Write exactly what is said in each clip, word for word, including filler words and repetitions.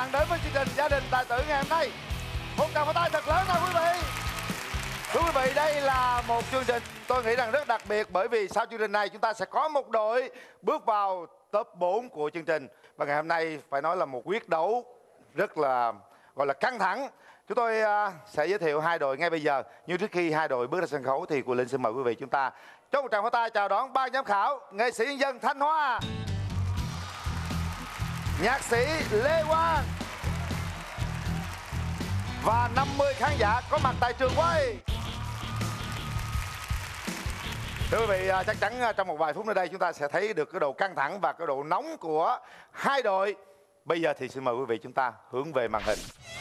bạn đến với chương trình Gia đình tài tử ngày hôm nay. Một tràng pháo tay thật lớn nào quý vị. Thưa quý vị, đây là một chương trình tôi nghĩ rằng rất đặc biệt, bởi vì sau chương trình này chúng ta sẽ có một đội bước vào top bốn của chương trình. Và ngày hôm nay phải nói là một quyết đấu rất là gọi là căng thẳng. Chúng tôi sẽ giới thiệu hai đội ngay bây giờ. Nhưng trước khi hai đội bước ra sân khấu thì Quỳnh Linh xin mời quý vị chúng ta cho một tràng pháo tay chào đón ban giám khảo nghệ sĩ nhân dân Thanh Hoa, nhạc sĩ Lê Quang và năm mươi khán giả có mặt tại trường quay. Thưa quý vị, chắc chắn trong một vài phút nữa đây chúng ta sẽ thấy được cái độ căng thẳng và cái độ nóng của hai đội. Bây giờ thì xin mời quý vị chúng ta hướng về màn hình.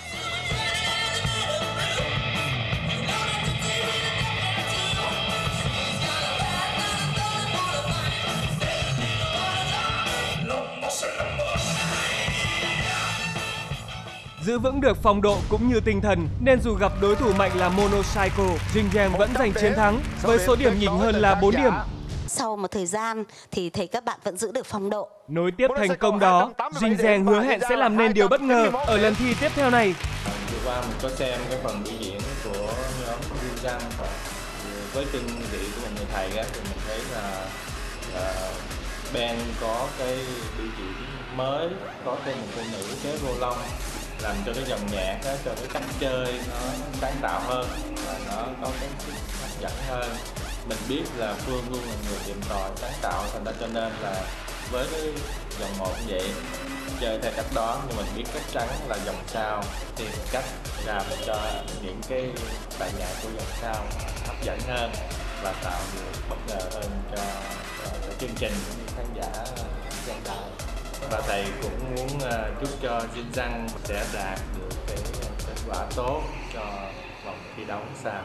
Giữ vững được phong độ cũng như tinh thần nên dù gặp đối thủ mạnh là Monocycle, Jin Yang vẫn giành chiến thắng với số điểm nhỉnh hơn là bốn điểm. Sau một thời gian thì thấy các bạn vẫn giữ được phong độ. Nối tiếp thành công đó, Jin Yang hứa hẹn sẽ làm nên điều bất ngờ ở lần thi tiếp theo này. Vừa qua mình có xem cái phần biểu diễn của nhóm Jin Yang, với kinh vị của một người thầy á, thì mình thấy là, là Ben có cái biểu diễn mới, có thêm một cô nữ kế vô lông, làm cho cái dòng nhạc đó, cho cái cách chơi nó sáng tạo hơn và nó có cái sức hấp dẫn hơn. Mình biết là Phương luôn là người tìm tòi sáng tạo, thành ra cho nên là với cái dòng một như vậy chơi theo cách đó, nhưng mình biết chắc chắn là dòng sau tìm cách làm cho những cái bài nhạc của dòng sau hấp dẫn hơn và tạo được bất ngờ hơn cho, cho, cho chương trình cũng như khán giả hiện tại. Và thầy cũng muốn uh, chúc cho Jin Yang sẽ đạt được cái kết quả tốt cho vòng thi đấu sau.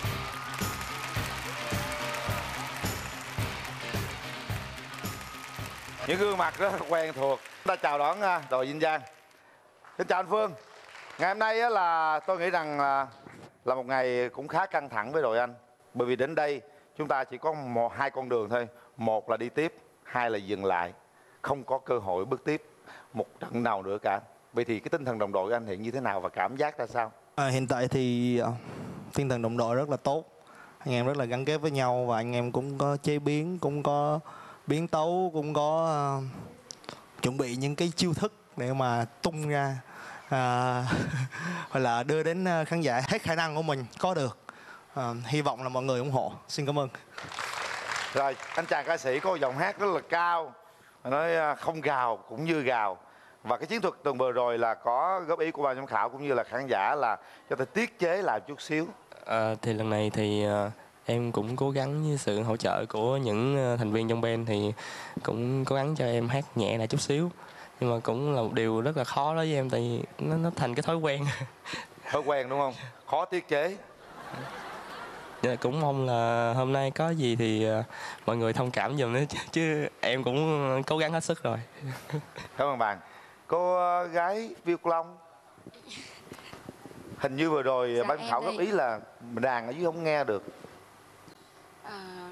Những gương mặt rất là quen thuộc. Chúng ta chào đón uh, đội Jin Yang. Xin chào anh Phương. Ngày hôm nay uh, là tôi nghĩ rằng uh, là một ngày cũng khá căng thẳng với đội anh. Bởi vì đến đây chúng ta chỉ có một hai con đường thôi. Một là đi tiếp, hai là dừng lại. Không có cơ hội bước tiếp một trận nào nữa cả. Vậy thì cái tinh thần đồng đội của anh hiện như thế nào và cảm giác ra sao? À, hiện tại thì uh, tinh thần đồng đội rất là tốt. Anh em rất là gắn kết với nhau và anh em cũng có chế biến, cũng có biến tấu, cũng có uh, chuẩn bị những cái chiêu thức để mà tung ra uh, hoặc là đưa đến khán giả hết khả năng của mình có được. Uh, hy vọng là mọi người ủng hộ. Xin cảm ơn. Rồi, anh chàng ca sĩ có giọng hát rất là cao, nói không gào cũng như gào. Và cái chiến thuật tuần vừa rồi là có góp ý của ban giám khảo cũng như là khán giả là cho ta tiết chế lại chút xíu. À, thì lần này thì uh, em cũng cố gắng với sự hỗ trợ của những uh, thành viên trong band thì cũng cố gắng cho em hát nhẹ lại chút xíu. Nhưng mà cũng là một điều rất là khó đối với em, tại vì nó, nó thành cái thói quen. Thói quen đúng không? Khó tiết chế. Dạ, cũng mong là hôm nay có gì thì uh, mọi người thông cảm giùm nữa, chứ, chứ em cũng cố gắng hết sức rồi. Cảm ơn bạn. Cô gái Viu Long, hình như vừa rồi dạ, ban giám khảo góp ý là đàn ở dưới không nghe được. À,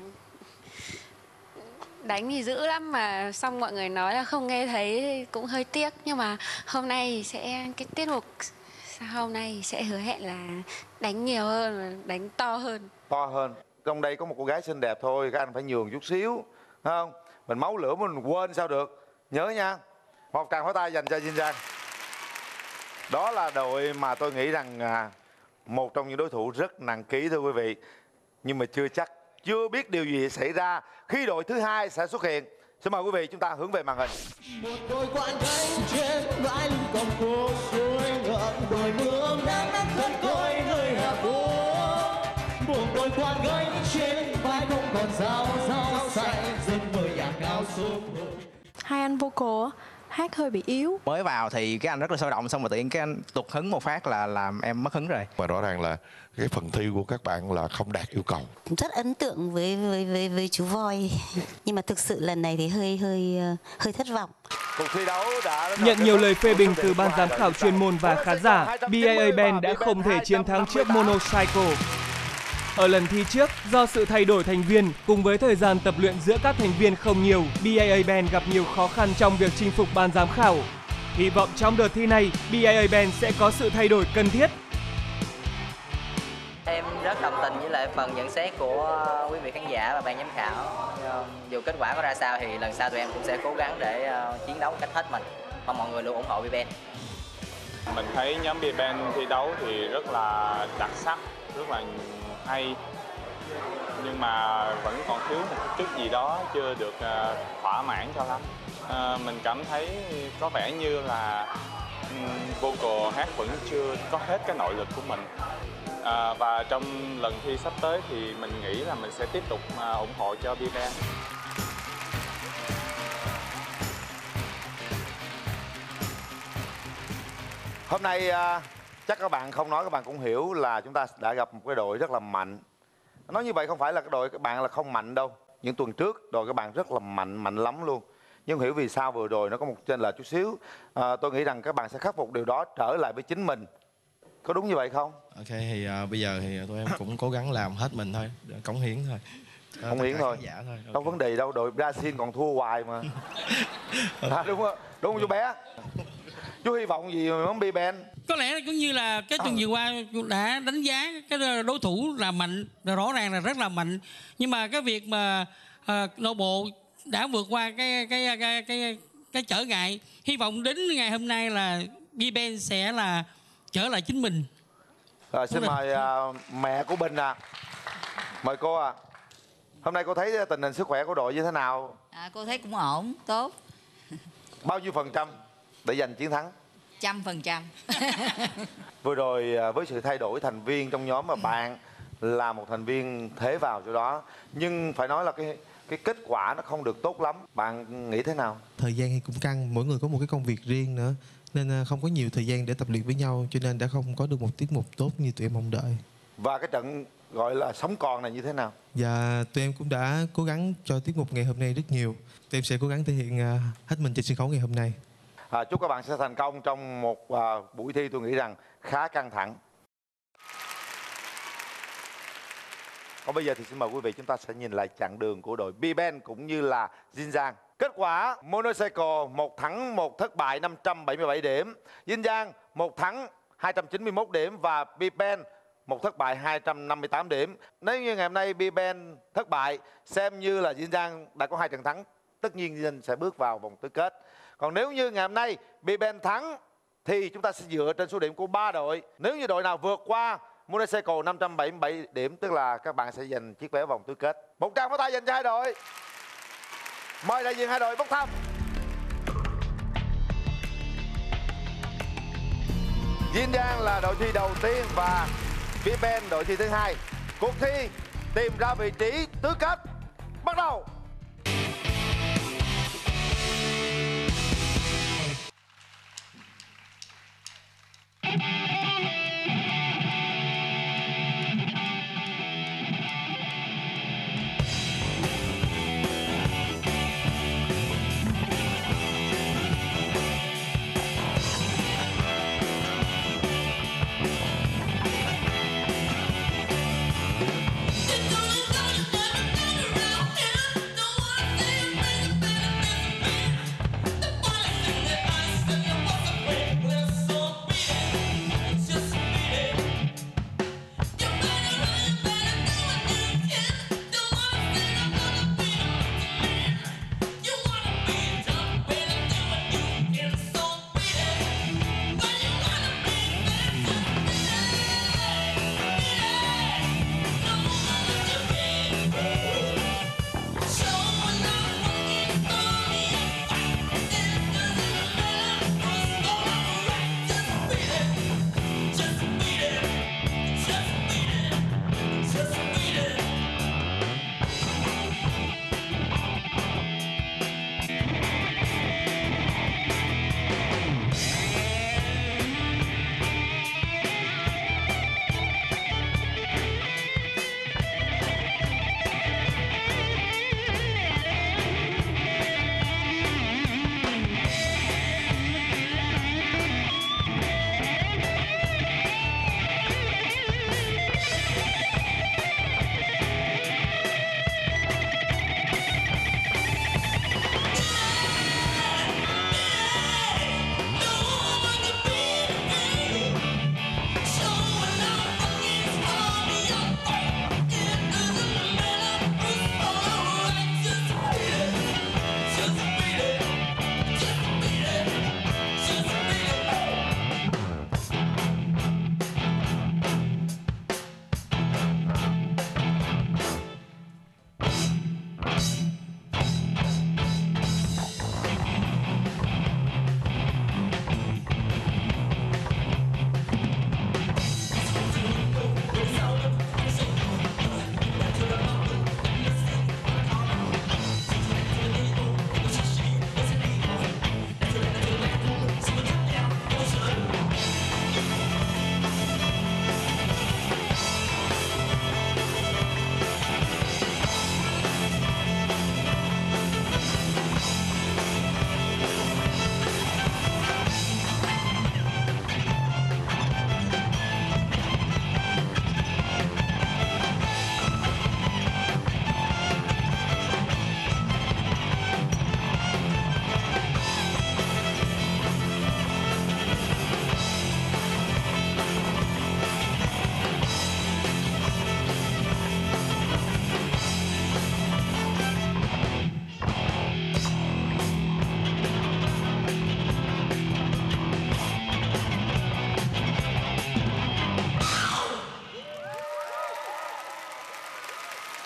đánh thì dữ lắm mà xong mọi người nói là không nghe thấy cũng hơi tiếc. Nhưng mà hôm nay sẽ cái tiết mục hôm nay sẽ hứa hẹn là đánh nhiều hơn, đánh to hơn. To hơn. Trong đây có một cô gái xinh đẹp thôi, các anh phải nhường chút xíu, thấy không? Mình máu lửa mình quên sao được. Nhớ nha. Một tràng pháo tay dành cho Jin Yang. Đó là đội mà tôi nghĩ rằng à, một trong những đối thủ rất nặng ký thưa quý vị. Nhưng mà chưa chắc, chưa biết điều gì xảy ra khi đội thứ hai sẽ xuất hiện. Xin mời quý vị chúng ta hướng về màn hình. Một đôi quãng cánh trên bãi lưng còn phố suối ngợm đồi mưa nắng nắng thân côi nơi hạ phố. Một đôi quãng cánh trên bãi không còn rau rau xanh rừng mưa nhà cao xuống. Hai anh vocal hát hơi bị yếu. Mới vào thì cái anh rất là sôi động, xong rồi tự nhiên cái anh tụt hứng một phát là làm em mất hứng rồi. Và rõ ràng là cái phần thi của các bạn là không đạt yêu cầu. Rất ấn tượng với với với, với chú voi, nhưng mà thực sự lần này thì hơi hơi hơi thất vọng. Cuộc thi đấu đã nhận nhiều lời phê bình từ ban giám khảo chuyên môn và khán giả, bê a a Band đã không thể chiến thắng trước Monocycle. Ở lần thi trước, do sự thay đổi thành viên cùng với thời gian tập luyện giữa các thành viên không nhiều, bê a a Band gặp nhiều khó khăn trong việc chinh phục ban giám khảo. Hy vọng trong đợt thi này, bê i a Band sẽ có sự thay đổi cần thiết. Em rất đồng tình với lại phần nhận xét của quý vị khán giả và ban giám khảo. Dù kết quả có ra sao thì lần sau tụi em cũng sẽ cố gắng để chiến đấu một cách hết mình. Mong mọi người luôn ủng hộ B-Band. Mình thấy nhóm B-Band thi đấu thì rất là đặc sắc, rất là hay. Nhưng mà vẫn còn thiếu một chút gì đó chưa được thỏa mãn cho lắm. À, mình cảm thấy có vẻ như là um, vocal hát vẫn chưa có hết cái nội lực của mình. À, và trong lần thi sắp tới thì mình nghĩ là mình sẽ tiếp tục uh, ủng hộ cho B-Band. Hôm nay uh, chắc các bạn không nói các bạn cũng hiểu là chúng ta đã gặp một cái đội rất là mạnh. Nói như vậy không phải là cái đội các bạn là không mạnh đâu. Những tuần trước đội các bạn rất là mạnh, mạnh lắm luôn. Nhưng hiểu vì sao vừa rồi nó có một chênh lệch chút xíu. À, tôi nghĩ rằng các bạn sẽ khắc phục điều đó, trở lại với chính mình. Có đúng như vậy không? Ok, thì uh, bây giờ thì tụi em cũng cố gắng làm hết mình thôi, để cống hiến thôi. Cống hiến thôi. Giả thôi. Okay. Không vấn đề đâu, đội Brazil còn thua hoài mà. À, đúng không? Đúng không chú bé? Chú hy vọng gì mà món B-Band? Có lẽ cũng như là cái tuần vừa qua đã đánh giá cái đối thủ là mạnh, rõ ràng là rất là mạnh. Nhưng mà cái việc mà uh, nội bộ đã vượt qua cái cái cái cái cái trở ngại, hy vọng đến ngày hôm nay là B-Band sẽ là trở lại chính mình. Rồi, xin mời uh, mẹ của Bình à. Mời cô à. Hôm nay cô thấy tình hình sức khỏe của đội như thế nào? À, cô thấy cũng ổn, tốt. Bao nhiêu phần trăm để giành chiến thắng? Trăm phần trăm. Vừa rồi với sự thay đổi thành viên trong nhóm mà bạn là một thành viên thế vào chỗ đó, nhưng phải nói là cái cái kết quả nó không được tốt lắm. Bạn nghĩ thế nào? Thời gian thì cũng căng, mỗi người có một cái công việc riêng nữa, nên không có nhiều thời gian để tập luyện với nhau, cho nên đã không có được một tiết mục tốt như tụi em mong đợi. Và cái trận gọi là sống còn này như thế nào? Dạ, tụi em cũng đã cố gắng cho tiết mục ngày hôm nay rất nhiều. Tụi em sẽ cố gắng thể hiện hết mình trên sân khấu ngày hôm nay. À, chúc các bạn sẽ thành công trong một à, buổi thi tôi nghĩ rằng khá căng thẳng. Còn bây giờ thì xin mời quý vị chúng ta sẽ nhìn lại chặng đường của đội B-Band cũng như là Jin Giang. Kết quả Monocycle một thắng một thất bại năm trăm bảy mươi bảy điểm, Jin Giang một thắng hai trăm chín mươi mốt điểm và B-Band một thất bại hai trăm năm mươi tám điểm. Nếu như ngày hôm nay B-Band thất bại, xem như là Jin Giang đã có hai trận thắng, tất nhiên Jin sẽ bước vào vòng tứ kết. Còn nếu như ngày hôm nay B-Band thắng thì chúng ta sẽ dựa trên số điểm của ba đội. Nếu như đội nào vượt qua Monocycle năm trăm bảy mươi bảy điểm, tức là các bạn sẽ giành chiếc vé vòng tứ kết. Một tràng pháo tay dành cho hai đội. Mời đại diện hai đội bốc thăm. Jin Giang là đội thi đầu tiên và B-Band đội thi thứ hai. Cuộc thi tìm ra vị trí tứ kết bắt đầu.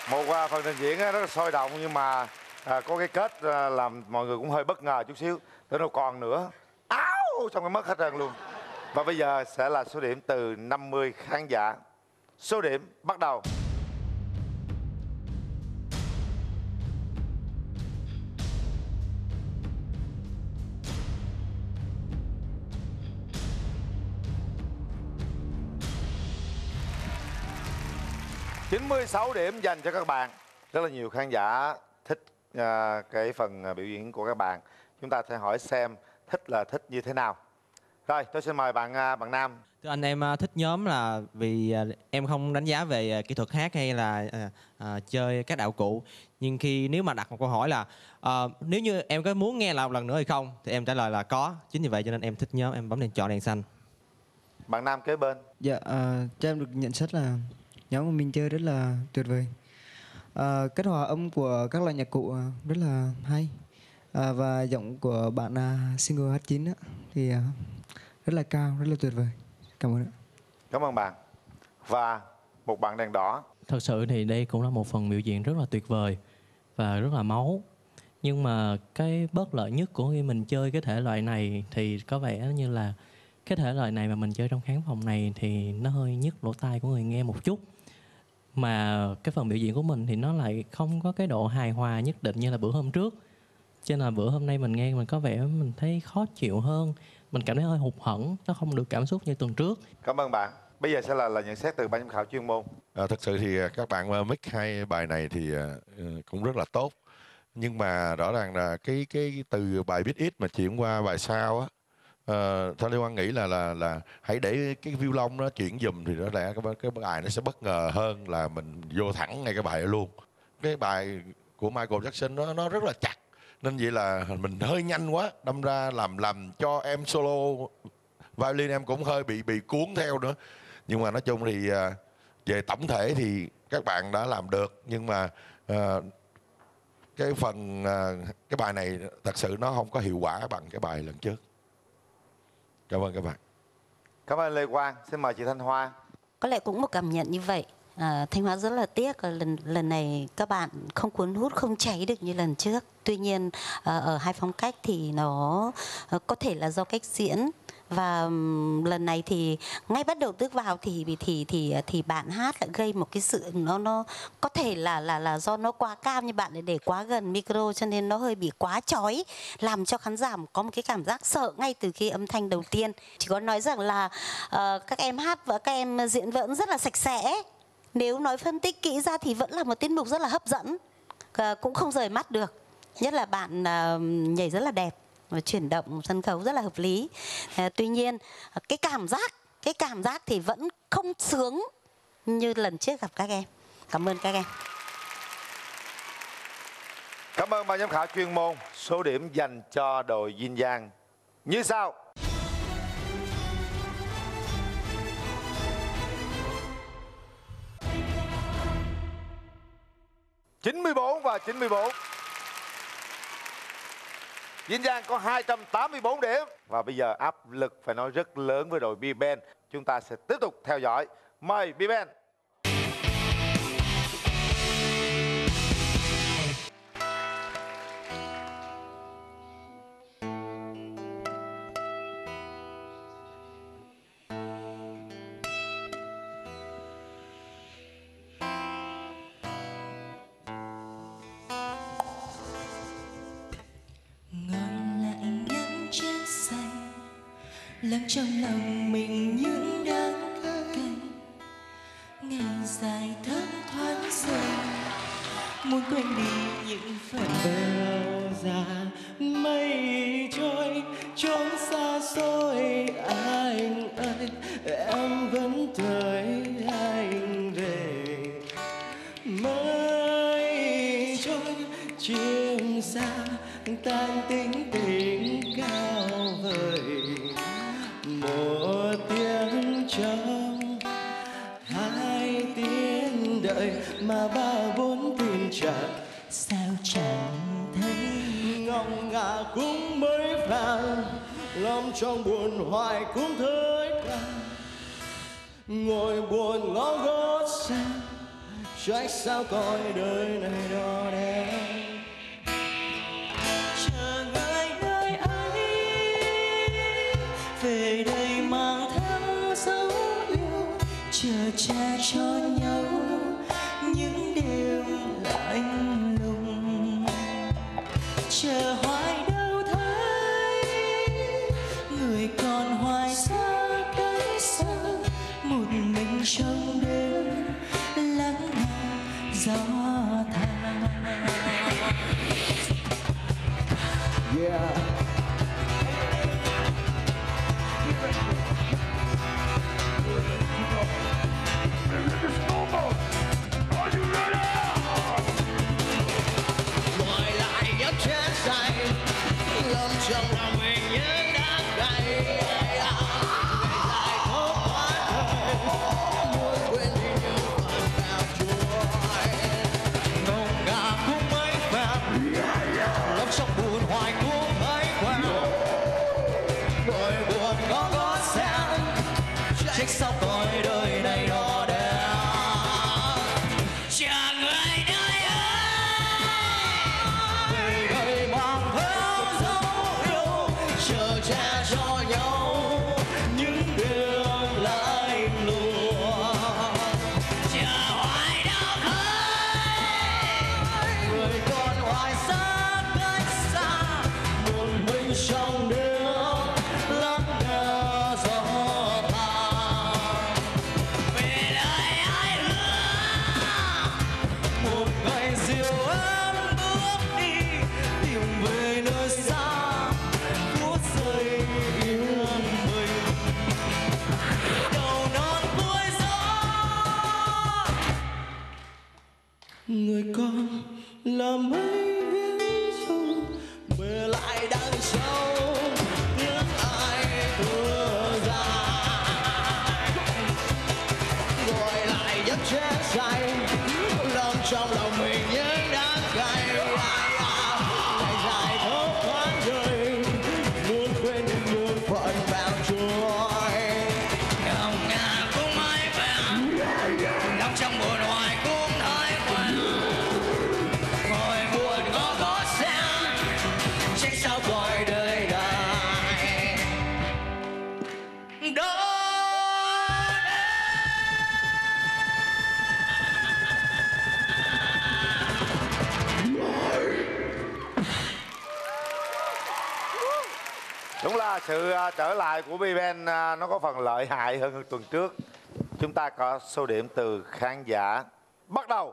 Một à, phần trình diễn á, rất là sôi động nhưng mà à, có cái kết à, làm mọi người cũng hơi bất ngờ chút xíu. Tới đâu còn nữa, áo xong cái mất hết trơn luôn. Và bây giờ sẽ là số điểm từ năm mươi khán giả. Số điểm bắt đầu. chín mươi sáu điểm dành cho các bạn. Rất là nhiều khán giả thích à, cái phần biểu diễn của các bạn. Chúng ta sẽ hỏi xem thích là thích như thế nào. Rồi, tôi xin mời bạn à, bạn Nam. Thưa anh, em thích nhóm là vì em không đánh giá về kỹ thuật hát hay là à, à, chơi các đạo cụ. Nhưng khi nếu mà đặt một câu hỏi là à, nếu như em có muốn nghe lại một lần nữa hay không, thì em trả lời là có. Chính vì vậy cho nên em thích nhóm, em bấm đèn chọn đèn xanh. Bạn Nam kế bên. Dạ, à, cho em được nhận xét là nhóm của mình chơi rất là tuyệt vời. À, kết hòa âm của các loại nhạc cụ rất là hay. À, và giọng của bạn à, single hát chín á, thì à, rất là cao, rất là tuyệt vời. Cảm ơn ạ. Cảm ơn bạn. Và một bạn đèn đỏ. Thật sự thì đây cũng là một phần biểu diễn rất là tuyệt vời và rất là máu. Nhưng mà cái bất lợi nhất của khi mình chơi cái thể loại này thì có vẻ như là cái thể loại này mà mình chơi trong khán phòng này thì nó hơi nhức lỗ tai của người nghe một chút. Mà cái phần biểu diễn của mình thì nó lại không có cái độ hài hòa nhất định như là bữa hôm trước. Cho nên là bữa hôm nay mình nghe mình có vẻ mình thấy khó chịu hơn. Mình cảm thấy hơi hụt hẫng, nó không được cảm xúc như tuần trước. Cảm ơn bạn. Bây giờ sẽ là, là nhận xét từ ban giám khảo chuyên môn. À, thật sự thì các bạn mix hai bài này thì uh, cũng rất là tốt. Nhưng mà rõ ràng là cái cái từ bài Beat It mà chuyển qua bài sau á, uh, Thanh Lê Quang nghĩ là là là hãy để cái violon nó chuyển dùm thì rõ ràng cái, cái bài nó sẽ bất ngờ hơn là mình vô thẳng ngay cái bài đó luôn. Cái bài của Michael Jackson nó nó rất là chặt. Nên vậy là mình hơi nhanh quá, đâm ra làm làm cho em solo violin em cũng hơi bị bị cuốn theo nữa. Nhưng mà nói chung thì về tổng thể thì các bạn đã làm được. Nhưng mà uh, cái phần uh, cái bài này thật sự nó không có hiệu quả bằng cái bài lần trước. Cảm ơn các bạn. Cảm ơn Lê Quang. Xin mời chị Thanh Hoa. Có lẽ cũng một cảm nhận như vậy. À, Thanh Hóa rất là tiếc là lần lần này các bạn không cuốn hút, không cháy được như lần trước. Tuy nhiên à, ở hai phong cách thì nó à, có thể là do cách diễn. Và um, lần này thì ngay bắt đầu bước vào thì thì thì thì bạn hát lại gây một cái sự nó nó có thể là là là do nó quá cao, như bạn lại để quá gần micro cho nên nó hơi bị quá chói, làm cho khán giả có một cái cảm giác sợ ngay từ khi âm thanh đầu tiên. Chỉ có nói rằng là uh, các em hát và các em diễn vẫn rất là sạch sẽ. Nếu nói phân tích kỹ ra thì vẫn là một tiết mục rất là hấp dẫn, uh, cũng không rời mắt được. Nhất là bạn uh, nhảy rất là đẹp và chuyển động sân khấu rất là hợp lý. À, tuy nhiên cái cảm giác cái cảm giác thì vẫn không sướng như lần trước gặp các em. Cảm ơn các em. Cảm ơn ban giám khảo chuyên môn. Số điểm dành cho đội Yin Yang như sau: chín mươi bốn và chín mươi bốn. Yin Yang có hai trăm tám mươi bốn điểm. Và bây giờ áp lực phải nói rất lớn với đội B-Band. Chúng ta sẽ tiếp tục theo dõi. Mời B-Band. lắng trong lòng mình những đắng cay. Ngày dài thấm thoáng rồi muốn quên đi những phần bờ già. Mây trôi trốn xa xôi, anh ơi em vẫn đợi anh về. Mây trôi chim xa tan tính tình cao vời. Một tiếng trong hai tiếng đợi mà ba bốn tiếng chờ sao chẳng thấy. Ngọng ngả cũng mới phàn, lòng trong buồn hoài cũng thấy càng. Ngồi buồn ngó gót xa trách sao cõi đời này đỏ đen. Chờ người nơi ấy về đây mang theo dấu yêu, chờ che cho nhau những đêm lạnh lùng. Chờ hoài đâu thấy người còn hoài xa cách xa, một mình trong đêm lắng nghe gió than. Yeah. Gọi lại giấc chết say, lâm trong lòng mình những đắng cay. Ngày dài thốt quá thời, muốn quên đi những phần nào trôi. Ngông ngả cũng mấy phen, lâm trong buồn hoài cũng mấy quen. Nỗi buồn có có xem, trách sao cõi đời này đỏ đen. Chờ người nơi về đây mang theo dấu yêu, chờ che cho nhau những đêm lạnh lùng. Chờ hoài đâu thấy người còn hoài xa cách xa, một mình trong đêm lắng nghe gió than. Về đời ai hứa một ngày diều em bước đi, tìm về nơi xa phút giây yên bình. Đầu non cuối gió người con là mây viễn du, về lại đằng sau tiếng ai thở dài. Gọi lại giấc chết say, lâm trong lòng mình những đắng cay. Ngày dài thốt thoáng rơi, muốn quên đi những phận vào trôi. Ngông ngả cũng mấy phen, lâm trong buồn hoài cũng thấy quen. Ngồi buồn có có xem, trách sao cõi đời này đỏ. Đúng là sự à, trở lại của BigBang à, nó có phần lợi hại hơn tuần trước. Chúng ta có số điểm từ khán giả. Bắt đầu.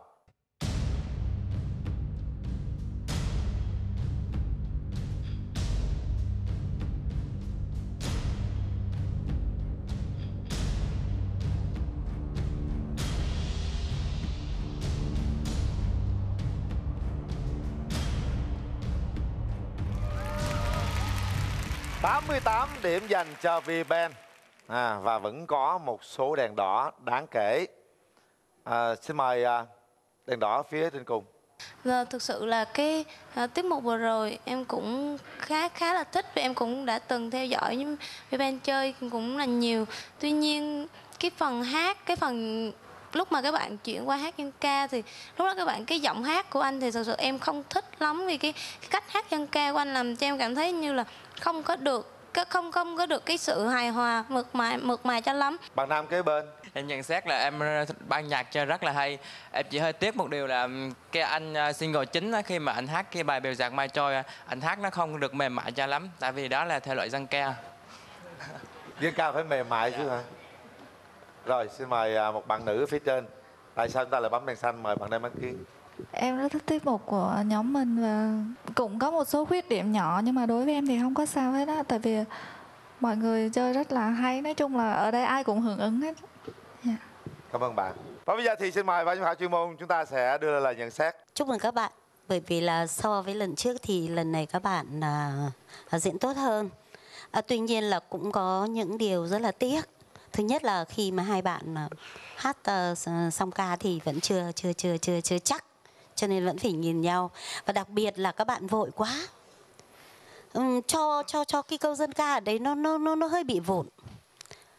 tám mươi tám điểm dành cho BigBang à, và vẫn có một số đèn đỏ đáng kể. À, xin mời à, đèn đỏ phía trên cùng. Và thực sự là cái à, tiết mục vừa rồi em cũng khá khá là thích và em cũng đã từng theo dõi nhưng BigBang chơi cũng là nhiều. Tuy nhiên cái phần hát, cái phần lúc mà các bạn chuyển qua hát dân ca thì lúc đó các bạn cái giọng hát của anh thì thực sự em không thích lắm, vì cái, cái cách hát dân ca của anh làm cho em cảm thấy như là không có được không không có được cái sự hài hòa mượt mà mượt mà cho lắm. Bạn nam kế bên. Em nhận xét là em ban nhạc chơi rất là hay. Em chỉ hơi tiếc một điều là cái anh single chính á, khi mà anh hát cái bài Bèo Dạt Mai Trôi, anh hát nó không được mềm mại cho lắm, tại vì đó là thể loại dân ca. Dân ca phải mềm mại chứ hả? Rồi xin mời một bạn nữ phía trên. Tại sao chúng ta lại bấm đèn xanh? Mời bạn Lê Mãn Kiên. Em rất thích tiết mục của nhóm mình và cũng có một số khuyết điểm nhỏ, nhưng mà đối với em thì không có sao hết á, tại vì mọi người chơi rất là hay. Nói chung là ở đây ai cũng hưởng ứng hết. Yeah. Cảm ơn bạn. Và bây giờ thì xin mời ban giám khảo chuyên môn chúng ta sẽ đưa ra lời nhận xét. Chúc mừng các bạn, bởi vì là so với lần trước thì lần này các bạn à, à, diễn tốt hơn. À, tuy nhiên là cũng có những điều rất là tiếc. Thứ nhất là khi mà hai bạn à, hát uh, song ca thì vẫn chưa chưa chưa chưa chưa chắc, cho nên vẫn phải nhìn nhau. Và đặc biệt là các bạn vội quá. Um, cho cho cho cái câu dân ca ở đấy nó nó nó nó hơi bị vụn.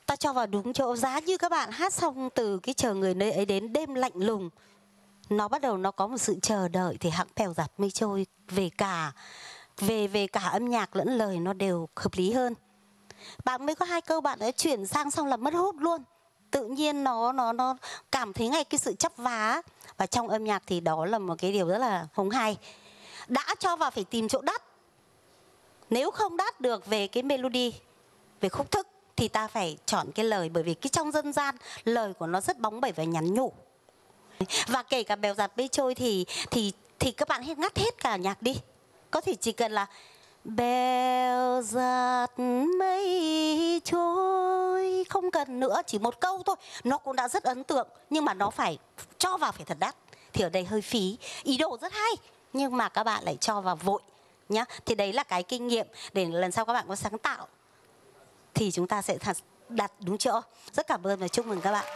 ta cho vào đúng chỗ. Giá như các bạn hát xong từ cái chờ người nơi ấy đến đêm lạnh lùng, nó bắt đầu nó có một sự chờ đợi, thì hãng bèo dạt mây trôi về cả về về cả âm nhạc lẫn lời nó đều hợp lý hơn. Bạn mới có hai câu bạn đã chuyển sang xong là mất hút luôn. Tự nhiên nó nó nó cảm thấy ngay cái sự chắp vá, và trong âm nhạc thì đó là một cái điều rất là hống hay. Đã cho vào phải tìm chỗ đắt. Nếu không đắt được về cái melody, về khúc thức, thì ta phải chọn cái lời, bởi vì cái trong dân gian lời của nó rất bóng bẩy và nhắn nhủ. Và kể cả bèo dạt mây trôi thì thì thì các bạn hãy ngắt hết cả nhạc đi. Có thể chỉ cần là bèo dạt mây trôi, không cần nữa, chỉ một câu thôi, nó cũng đã rất ấn tượng. Nhưng mà nó phải cho vào phải thật đắt, thì ở đây hơi phí. Ý đồ rất hay nhưng mà các bạn lại cho vào vội nhá. Thì đấy là cái kinh nghiệm để lần sau các bạn có sáng tạo thì chúng ta sẽ đặt đúng chỗ. Rất cảm ơn và chúc mừng các bạn.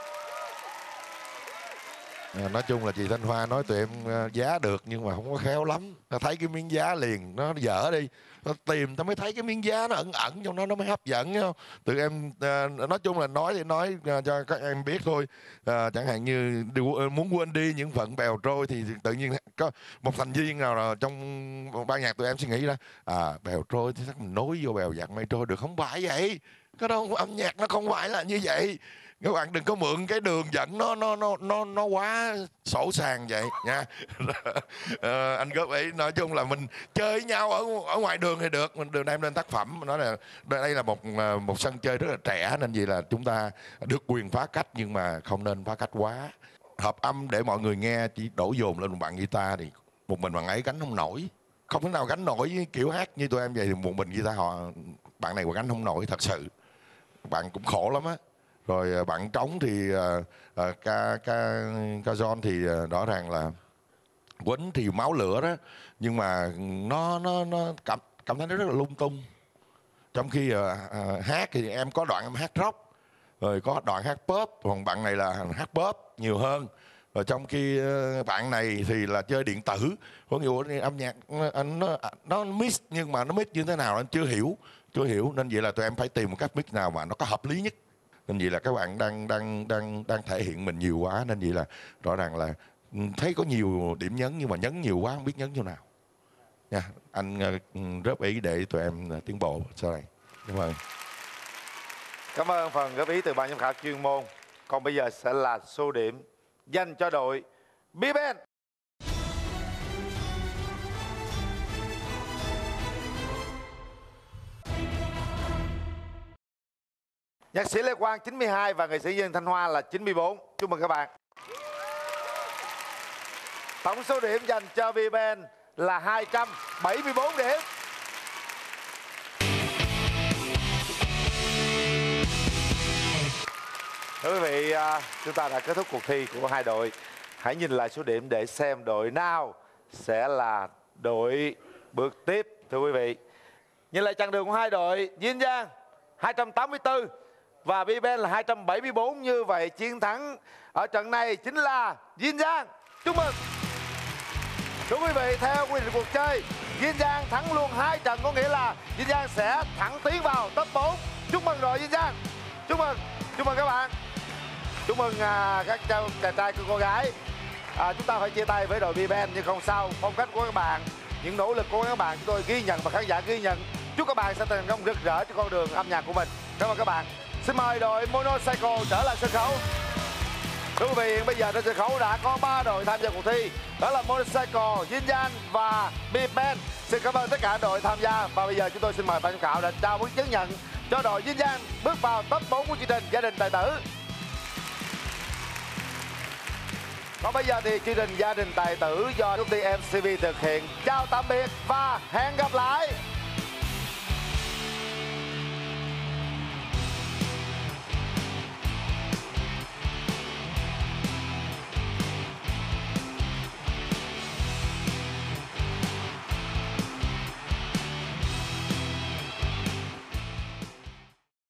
À, nói chung là chị Thanh Hoa nói tụi em uh, giá được nhưng mà không có khéo lắm. Nó thấy cái miếng giá liền, nó dở đi, nó tìm ta mới thấy cái miếng giá nó ẩn ẩn trong nó, nó mới hấp dẫn. Thấy không? Tụi em uh, nói chung là nói thì nói uh, cho các em biết thôi. Uh, chẳng hạn như uh, muốn quên đi những phận bèo trôi thì tự nhiên có một thành viên nào là trong ban nhạc tụi em suy nghĩ ra à bèo trôi thì chắc mình nối vô bèo dạt mây trôi được. Không phải vậy, cái đó âm nhạc nó không phải là như vậy. Các bạn đừng có mượn cái đường dẫn nó nó nó nó nó quá sổ sàng vậy nha. à, anh góp ý, nói chung là mình chơi với nhau ở ở ngoài đường thì được, mình đường đem lên tác phẩm. Nói là đây là một một sân chơi rất là trẻ, nên vì là chúng ta được quyền phá cách nhưng mà không nên phá cách quá. Hợp âm để mọi người nghe chỉ đổ dồn lên một bạn guitar thì một mình bạn ấy gánh không nổi, không thể nào gánh nổi với kiểu hát như tụi em vậy. Thì một mình guitar họ bạn này mà gánh không nổi thật sự, bạn cũng khổ lắm á. Rồi bạn trống thì uh, uh, ca ca ca John thì uh, rõ ràng là quýnh thì máu lửa đó, nhưng mà nó nó nó cảm cảm thấy nó rất là lung tung. Trong khi uh, uh, hát thì em có đoạn em hát rock, rồi có đoạn hát pop, còn bạn này là hát pop nhiều hơn. Rồi trong khi uh, bạn này thì là chơi điện tử, có nhiều âm nhạc anh nó nó mix nhưng mà nó mix như thế nào anh chưa hiểu, chưa hiểu nên vậy là tụi em phải tìm một cách mix nào mà nó có hợp lý nhất. Nên vậy là các bạn đang đang đang đang thể hiện mình nhiều quá, nên vậy là rõ ràng là thấy có nhiều điểm nhấn nhưng mà nhấn nhiều quá không biết nhấn chỗ nào nha. Anh uh, góp ý để tụi em uh, tiến bộ sau này. Cảm ơn. Cảm ơn phần góp ý từ ban giám khảo chuyên môn. Còn bây giờ sẽ là số điểm dành cho đội B-Band. Nhạc sĩ Lê Quang chín mươi hai và nghệ sĩ Dương Thanh Hoa là chín mươi bốn. Chúc mừng các bạn. Tổng số điểm dành cho V-Band là hai trăm bảy mươi bốn điểm. Thưa quý vị, chúng ta đã kết thúc cuộc thi của hai đội. Hãy nhìn lại số điểm để xem đội nào sẽ là đội bước tiếp. Thưa quý vị, nhìn lại chặng đường của hai đội, Dinh Giang hai trăm tám mươi tư và B-Band là hai trăm bảy mươi bốn. Như vậy chiến thắng ở trận này chính là Dinh Giang. Chúc mừng. Thưa quý vị, theo quy định cuộc chơi, Dinh Giang thắng luôn hai trận, có nghĩa là Dinh Giang sẽ thẳng tiến vào top bốn. Chúc mừng đội Dinh Giang. Chúc mừng. Chúc mừng các bạn. Chúc mừng à, các chàng trai cô gái. à, Chúng ta phải chia tay với đội B-Band nhưng không sao. Phong cách của các bạn, những nỗ lực của các bạn chúng tôi ghi nhận và khán giả ghi nhận. Chúc các bạn sẽ thành công rực rỡ trên con đường âm nhạc của mình. Cảm ơn các bạn. Xin mời đội Monocycle trở lại sân khấu. Thưa quý vị, bây giờ trên sân khấu đã có ba đội tham gia cuộc thi. Đó là Monocycle, Dinh Giang và B-Band. Xin cảm ơn tất cả đội tham gia. Và bây giờ chúng tôi xin mời ban giám khảo để trao huân chứng nhận cho đội Dinh Giang bước vào top bốn của chương trình Gia đình Tài tử. Còn bây giờ thì chương trình Gia đình Tài tử do công ty em xê vê thực hiện. Chào tạm biệt và hẹn gặp lại.